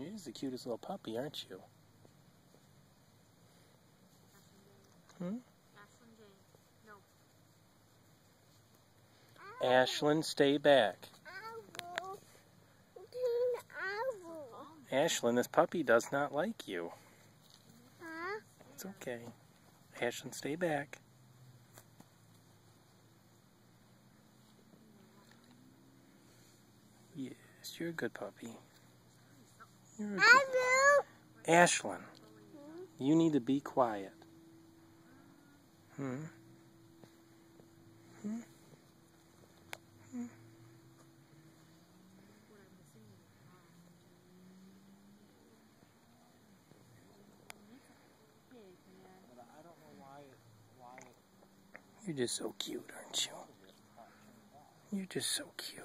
You're just the cutest little puppy, aren't you? Hmm? Ashlyn, stay back. Ashlyn, this puppy does not like you. It's okay. Ashlyn, stay back. Yes, you're a good puppy. You're a good... Ashlyn, you need to be quiet. Hmm? Hmm? Hmm? You're just so cute, aren't you? You're just so cute.